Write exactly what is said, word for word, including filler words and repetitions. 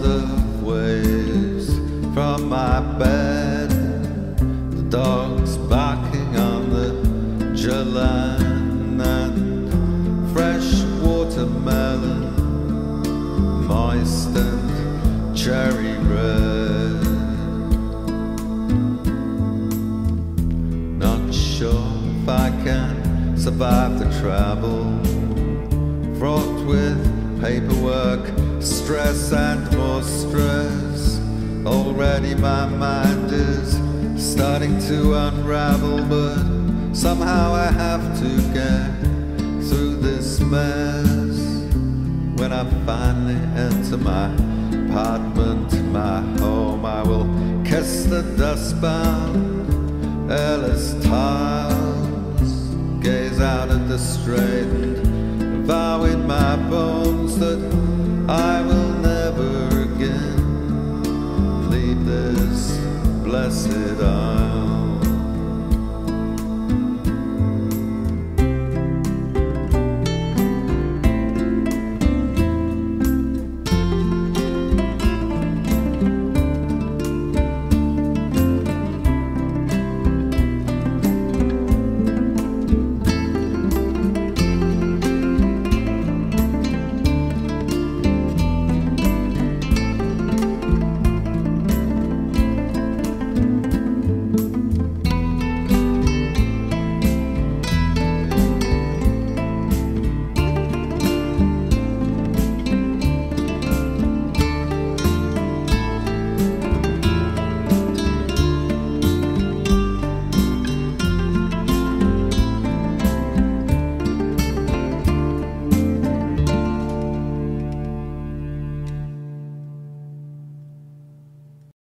of waves from my bed. The dogs barking on the jalan, and fresh watermelon, moist and cherry red. Not sure if I can survive the travel, fraught with paperwork, stress and more stress. Already my mind is starting to unravel, but somehow I have to get through this mess. When I finally enter my apartment, my home, I will kiss the dust-bound airless tiles, gaze out at the strait, and vow in my bones that I will never